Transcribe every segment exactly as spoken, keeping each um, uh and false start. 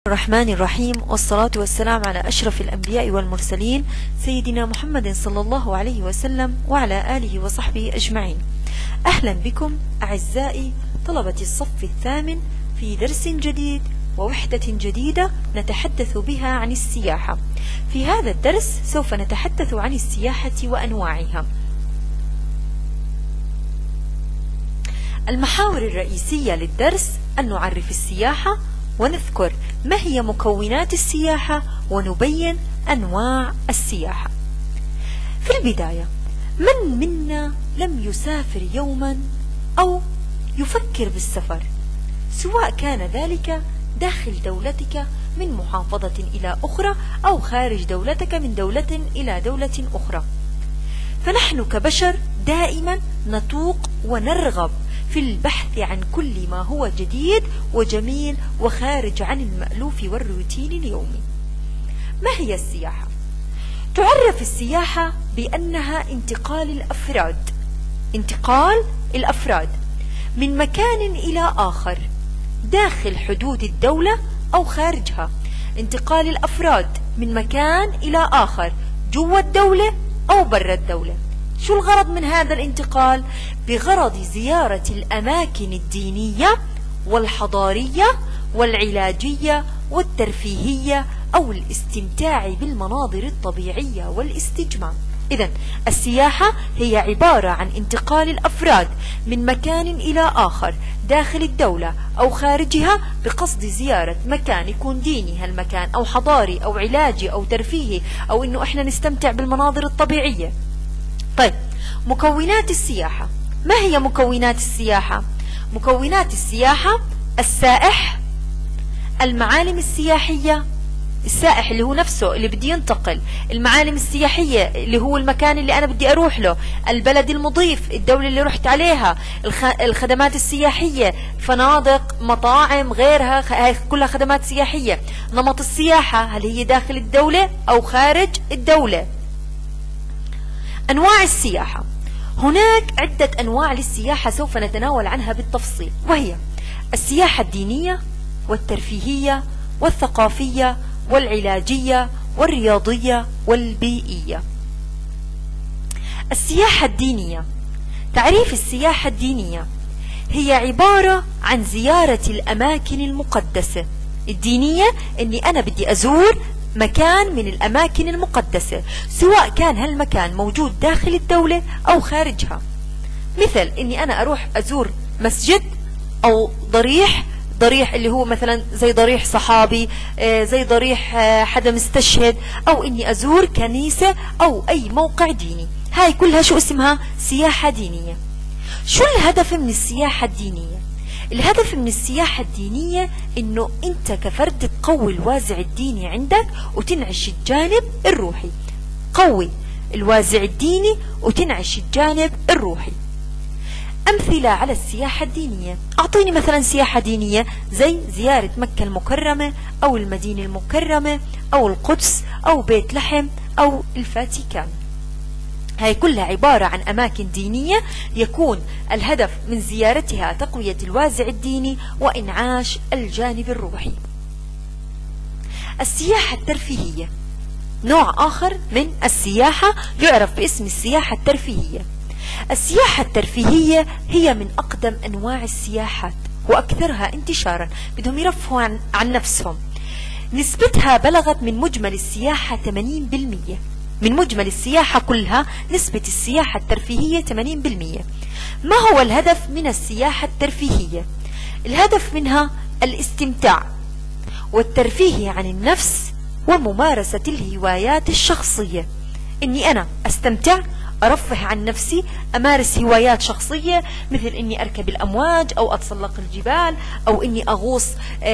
الرحمن الرحيم، والصلاة والسلام على أشرف الأنبياء والمرسلين سيدنا محمد صلى الله عليه وسلم وعلى آله وصحبه أجمعين. أهلا بكم أعزائي طلبة الصف الثامن في درس جديد ووحدة جديدة نتحدث بها عن السياحة. في هذا الدرس سوف نتحدث عن السياحة وأنواعها. المحاور الرئيسية للدرس أن نعرف السياحة ونذكر ما هي مكونات السياحة ونبين أنواع السياحة. في البداية، من منا لم يسافر يوما أو يفكر بالسفر، سواء كان ذلك داخل دولتك من محافظة إلى أخرى أو خارج دولتك من دولة إلى دولة أخرى؟ فنحن كبشر دائما نتوق ونرغب في البحث عن كل ما هو جديد وجميل وخارج عن المألوف والروتين اليومي. ما هي السياحة؟ تعرف السياحة بأنها انتقال الأفراد انتقال الأفراد من مكان إلى آخر داخل حدود الدولة أو خارجها. انتقال الأفراد من مكان إلى آخر جوا الدولة أو برا الدولة. شو الغرض من هذا الانتقال؟ بغرض زيارة الأماكن الدينية والحضارية والعلاجية والترفيهية أو الاستمتاع بالمناظر الطبيعية والاستجمام. إذن السياحة هي عبارة عن انتقال الأفراد من مكان إلى آخر داخل الدولة أو خارجها بقصد زيارة مكان يكون ديني هالمكان أو حضاري أو علاجي أو ترفيهي أو إنه إحنا نستمتع بالمناظر الطبيعية. طيب، مكونات السياحة. ما هي مكونات السياحة؟ مكونات السياحة: السائح، المعالم السياحية، السائح اللي هو نفسه اللي بدي ينتقل، المعالم السياحية اللي هو المكان اللي أنا بدي أروح له، البلد المضيف، الدولة اللي رحت عليها، الخدمات السياحية، فنادق، مطاعم، غيرها، هاي كلها خدمات سياحية. نمط السياحة، هل هي داخل الدولة أو خارج الدولة؟ أنواع السياحة. هناك عدة أنواع للسياحة سوف نتناول عنها بالتفصيل، وهي السياحة الدينية والترفيهية والثقافية والعلاجية والرياضية والبيئية. السياحة الدينية. تعريف السياحة الدينية: هي عبارة عن زيارة الأماكن المقدسة. الدينية إني أنا بدي أزور مكان من الأماكن المقدسة، سواء كان هالمكان موجود داخل الدولة أو خارجها. مثل إني أنا أروح أزور مسجد أو ضريح ضريح اللي هو مثلا زي ضريح صحابي، زي ضريح حدا مستشهد، أو إني أزور كنيسة أو أي موقع ديني. هاي كلها شو اسمها؟ سياحة دينية. شو الهدف من السياحة الدينية؟ الهدف من السياحة الدينية إنه أنت كفرد تقوي الوازع الديني عندك وتنعش الجانب الروحي. قوي الوازع الديني وتنعش الجانب الروحي. أمثلة على السياحة الدينية: أعطيني مثلا سياحة دينية زي زيارة مكة المكرمة أو المدينة المكرمة أو القدس أو بيت لحم أو الفاتيكان. هاي كلها عبارة عن أماكن دينية يكون الهدف من زيارتها تقوية الوازع الديني وإنعاش الجانب الروحي. السياحة الترفيهية نوع آخر من السياحة يعرف باسم السياحة الترفيهية. السياحة الترفيهية هي من أقدم أنواع السياحات وأكثرها انتشارا. بدهم يرفهوا عن, عن نفسهم. نسبتها بلغت من مجمل السياحة ثمانين بالمئة. من مجمل السياحة كلها نسبة السياحة الترفيهية ثمانين بالمئة. ما هو الهدف من السياحة الترفيهية؟ الهدف منها الاستمتاع والترفيه عن النفس وممارسة الهوايات الشخصية. إني أنا أستمتع، أرفه عن نفسي، أمارس هوايات شخصية مثل إني أركب الأمواج أو أتسلق الجبال أو إني أغوص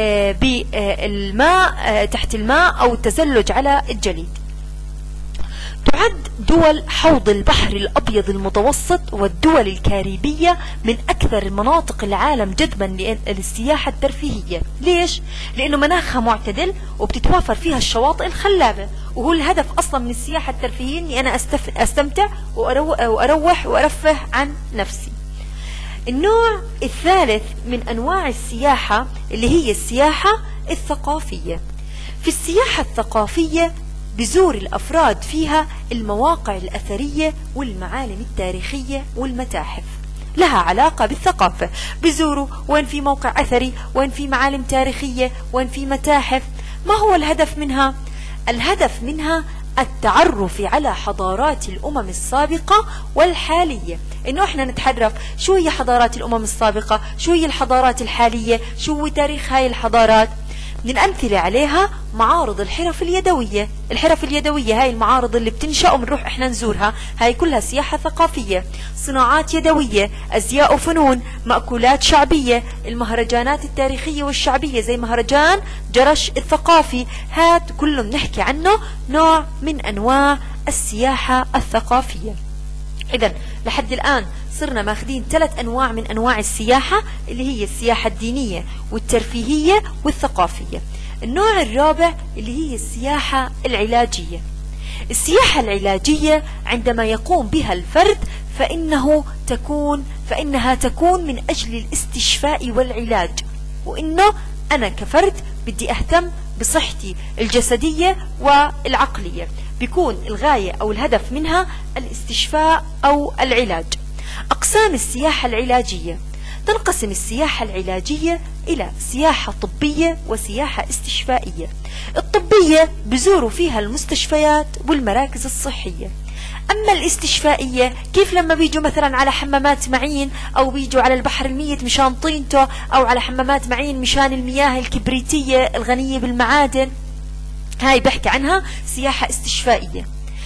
بالماء تحت الماء أو التزلج على الجليد. تعد دول حوض البحر الأبيض المتوسط والدول الكاريبية من أكثر مناطق العالم جذبا للسياحة الترفيهية. ليش؟ لأنه مناخها معتدل وبتتوافر فيها الشواطئ الخلابة، وهو الهدف أصلا من السياحة الترفيهية أني أنا أستمتع وأروح وأرفه عن نفسي. النوع الثالث من أنواع السياحة اللي هي السياحة الثقافية. في السياحة الثقافية بزور الأفراد فيها المواقع الأثرية والمعالم التاريخية والمتاحف لها علاقة بالثقافة، بزوروا وين في موقع أثري، وين في معالم تاريخية، وين في متاحف. ما هو الهدف منها؟ الهدف منها التعرف على حضارات الأمم السابقة والحالية، إنه إحنا نتعرف شو هي حضارات الأمم السابقة، شو هي الحضارات الحالية، شو هو تاريخ هاي الحضارات. من الأمثلة عليها معارض الحرف اليدوية. الحرف اليدوية هاي المعارض اللي بتنشأ وبنروح إحنا نزورها، هاي كلها سياحة ثقافية. صناعات يدوية، أزياء وفنون، مأكولات شعبية، المهرجانات التاريخية والشعبية زي مهرجان جرش الثقافي، هاد كله بنحكي عنه نوع من أنواع السياحة الثقافية. إذن لحد الآن صرنا ماخذين ثلاث أنواع من أنواع السياحة اللي هي السياحة الدينية والترفيهية والثقافية. النوع الرابع اللي هي السياحة العلاجية. السياحة العلاجية عندما يقوم بها الفرد فإنه تكون فإنها تكون من أجل الاستشفاء والعلاج، وإنه أنا كفرد بدي أهتم بصحتي الجسدية والعقلية، بيكون الغاية أو الهدف منها الاستشفاء أو العلاج. أقسام السياحة العلاجية: تنقسم السياحة العلاجية إلى سياحة طبية وسياحة استشفائية. الطبية بزوروا فيها المستشفيات والمراكز الصحية. أما الاستشفائية كيف لما بيجوا مثلا على حمامات معين، أو بيجوا على البحر الميت مشان طينته، أو على حمامات معين مشان المياه الكبريتية الغنية بالمعادن، هاي بحكي عنها سياحة استشفائية.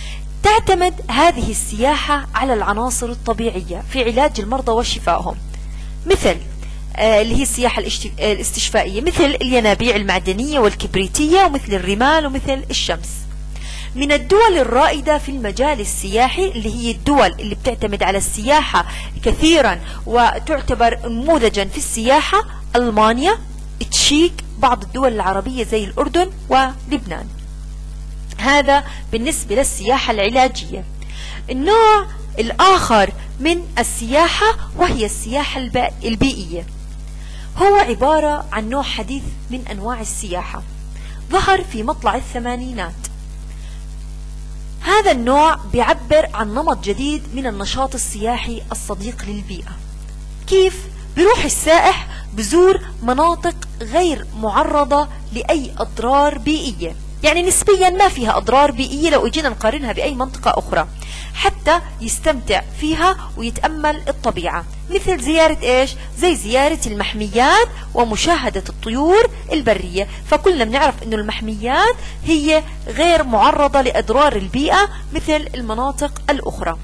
تعتمد هذه السياحة على العناصر الطبيعية في علاج المرضى وشفائهم، مثل آه اللي هي السياحة الاستشفائية، مثل الينابيع المعدنية والكبريتية، ومثل الرمال، ومثل الشمس. من الدول الرائدة في المجال السياحي اللي هي الدول اللي بتعتمد على السياحة كثيرا وتعتبر نموذجا في السياحة: ألمانيا، تشيك، بعض الدول العربية زي الأردن ولبنان. هذا بالنسبة للسياحة العلاجية. النوع الآخر من السياحة وهي السياحة البيئية، هو عبارة عن نوع حديث من أنواع السياحة، ظهر في مطلع الثمانينات. هذا النوع بيعبر عن نمط جديد من النشاط السياحي الصديق للبيئة. كيف؟ بيروح السائح بزور مناطق غير معرضة لأي أضرار بيئية، يعني نسبيا ما فيها أضرار بيئية لو اجينا نقارنها بأي منطقة أخرى، حتى يستمتع فيها ويتأمل الطبيعة، مثل زيارة إيش؟ زي زيارة المحميات ومشاهدة الطيور البرية. فكلنا بنعرف إنه المحميات هي غير معرضة لأضرار البيئة مثل المناطق الأخرى.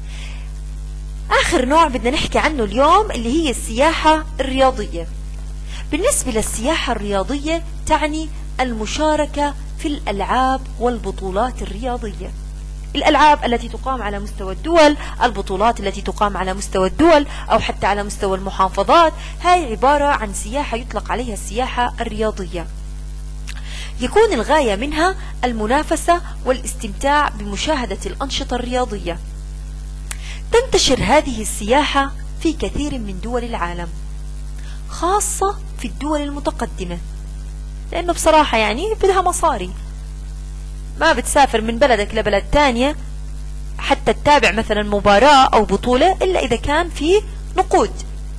آخر نوع بدنا نحكي عنه اليوم اللي هي السياحة الرياضية. بالنسبة للسياحة الرياضية تعني المشاركة في الألعاب والبطولات الرياضية، الألعاب التي تقام على مستوى الدول، البطولات التي تقام على مستوى الدول أو حتى على مستوى المحافظات، هاي عبارة عن سياحة يطلق عليها السياحة الرياضية. يكون الغاية منها المنافسة والاستمتاع بمشاهدة الأنشطة الرياضية. تنتشر هذه السياحة في كثير من دول العالم، خاصة في الدول المتقدمة، لأنه بصراحة يعني بدها مصاري، ما بتسافر من بلدك لبلد تانية حتى تتابع مثلا مباراة أو بطولة إلا إذا كان في نقود.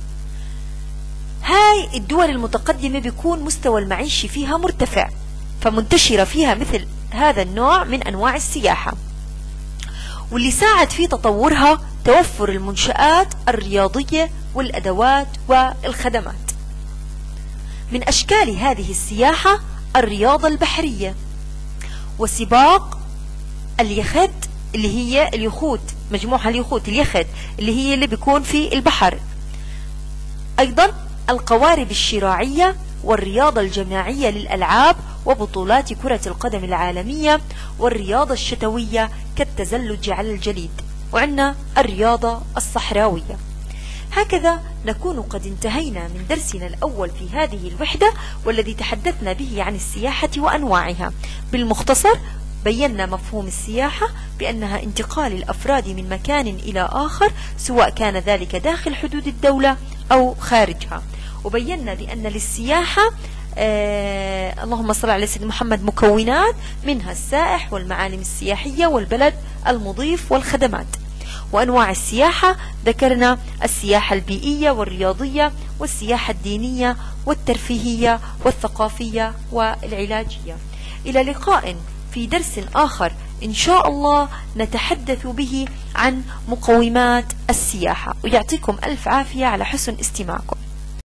هاي الدول المتقدمة بيكون مستوى المعيشي فيها مرتفع، فمنتشرة فيها مثل هذا النوع من أنواع السياحة، واللي ساعد في تطورها توفر المنشآت الرياضية والأدوات والخدمات. من أشكال هذه السياحة الرياضة البحرية وسباق اليخت اللي هي اليخوت، مجموعة اليخوت اليخت اللي هي اللي بيكون في البحر، أيضا القوارب الشراعية والرياضة الجماعية للألعاب وبطولات كرة القدم العالمية، والرياضة الشتوية كالتزلج على الجليد، وعندنا الرياضة الصحراوية. هكذا نكون قد انتهينا من درسنا الأول في هذه الوحدة، والذي تحدثنا به عن السياحة وأنواعها. بالمختصر بينا مفهوم السياحة بأنها انتقال الأفراد من مكان إلى آخر، سواء كان ذلك داخل حدود الدولة أو خارجها، وبينا بأن للسياحة آه اللهم صل على سيدنا محمد مكونات، منها السائح والمعالم السياحية والبلد المضيف والخدمات. وأنواع السياحة ذكرنا السياحة البيئية والرياضية والسياحة الدينية والترفيهية والثقافية والعلاجية. إلى لقاء في درس آخر إن شاء الله نتحدث به عن مقومات السياحة، ويعطيكم ألف عافية على حسن استماعكم.